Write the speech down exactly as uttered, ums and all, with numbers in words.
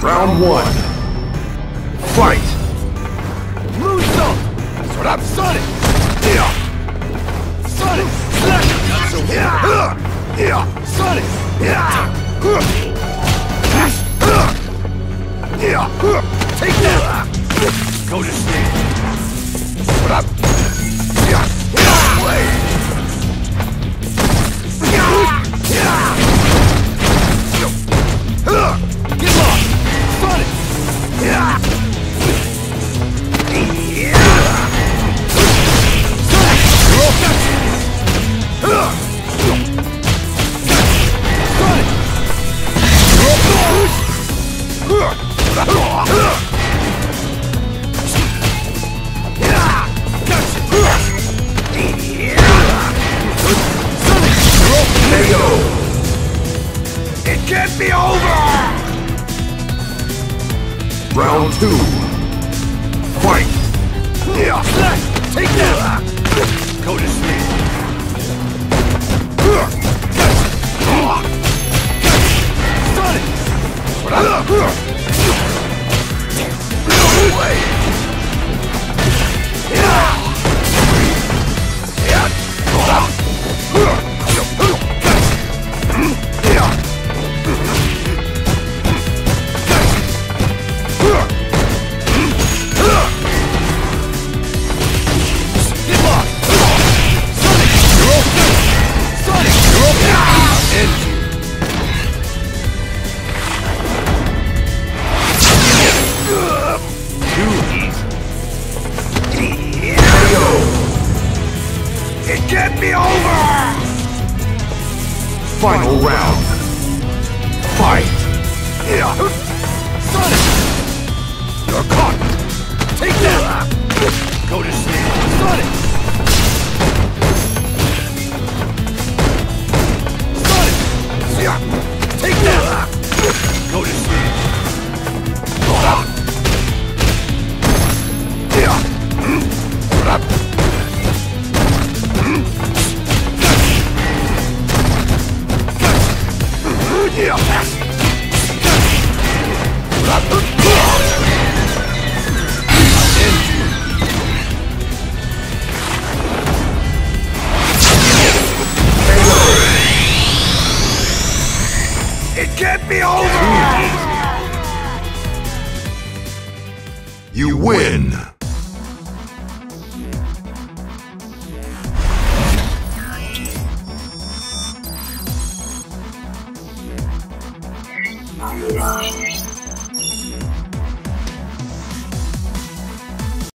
Round one. Fight! Muso! That's what I'm Sonic! Yeah! Sonic! Slash! Not so yeah! Yeah! Sonic! Yeah! Yeah! Take that! Go to sleep! What up? Yeah! Yeah! Way! Yeah! Yeah! Get lost! Sonic! Yeah! It can't be over! Round two. Fight! Yeah! Take that! Go to sleep! Sonic! What up? No way! Yeah! Yeah! It can't be over! Final round. Fight! Yeah. Sonic! You're caught! Take that! Go to sleep! Sonic! Sonic! Yeah. Take that! Go to sleep! Yeah. What up? Yeah. It can't be over! You win! Thank you.